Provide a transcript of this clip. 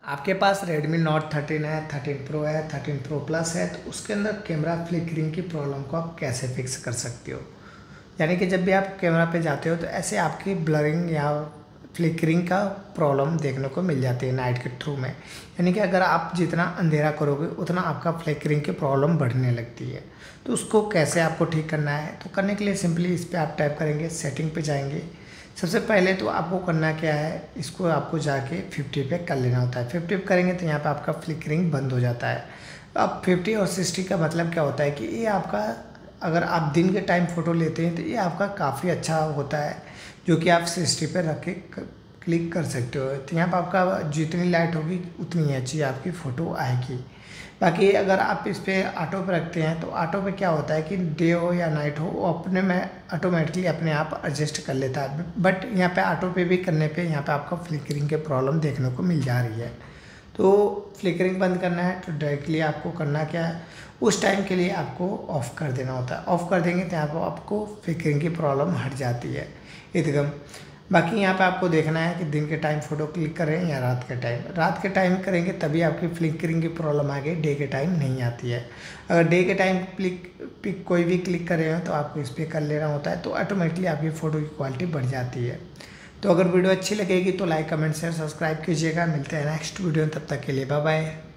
आपके पास Redmi Note 13 है, 13 Pro है, 13 Pro Plus है, तो उसके अंदर कैमरा फ्लिकरिंग की प्रॉब्लम को आप कैसे फिक्स कर सकते हो। यानी कि जब भी आप कैमरा पे जाते हो तो ऐसे आपकी ब्लरिंग या फ्लिकरिंग का प्रॉब्लम देखने को मिल जाती है नाइट के थ्रू में। यानी कि अगर आप जितना अंधेरा करोगे उतना आपका फ्लिकरिंग की प्रॉब्लम बढ़ने लगती है। तो उसको कैसे आपको ठीक करना है, तो करने के लिए सिंपली इस पर आप टाइप करेंगे, सेटिंग पे जाएंगे। सबसे पहले तो आपको करना क्या है, इसको आपको जाके 50 पे कर लेना होता है। 50 पे करेंगे तो यहाँ पे आपका फ्लिकरिंग बंद हो जाता है। अब 50 और 60 का मतलब क्या होता है कि ये आपका, अगर आप दिन के टाइम फ़ोटो लेते हैं तो ये आपका काफ़ी अच्छा होता है, जो कि आप 60 पे रख के क्लिक कर सकते हो। तो यहाँ पर आपका जितनी लाइट होगी उतनी अच्छी आपकी फ़ोटो आएगी। बाकी अगर आप इस पर ऑटो पे रखते हैं तो ऑटो पे क्या होता है कि डे हो या नाइट हो वो अपने में ऑटोमेटिकली अपने आप एडजस्ट कर लेता है। बट यहाँ पे ऑटो पे भी करने पे यहाँ पे आपका फ्लिकरिंग के प्रॉब्लम देखने को मिल जा रही है। तो फ्लिकरिंग बंद करना है तो डायरेक्टली आपको करना क्या है, उस टाइम के लिए आपको ऑफ़ कर देना होता है। ऑफ़ कर देंगे तो यहाँ पर आपको फ्लिकरिंग की प्रॉब्लम हट जाती है एकदम। बाकी यहाँ पे आपको देखना है कि दिन के टाइम फ़ोटो क्लिक करें या रात के टाइम। रात के टाइम करेंगे तभी आपकी फ्लिकरिंग की प्रॉब्लम आएगी, डे के टाइम नहीं आती है। अगर डे के टाइम पिक कोई भी क्लिक कर रहे हो तो आपको इस पर कर लेना होता है, तो ऑटोमेटिकली आपकी फ़ोटो की क्वालिटी बढ़ जाती है। तो अगर वीडियो अच्छी लगेगी तो लाइक, कमेंट, शेयर, सब्सक्राइब कीजिएगा। मिलते हैं नेक्स्ट वीडियो, तब तक के लिए बाय बाय।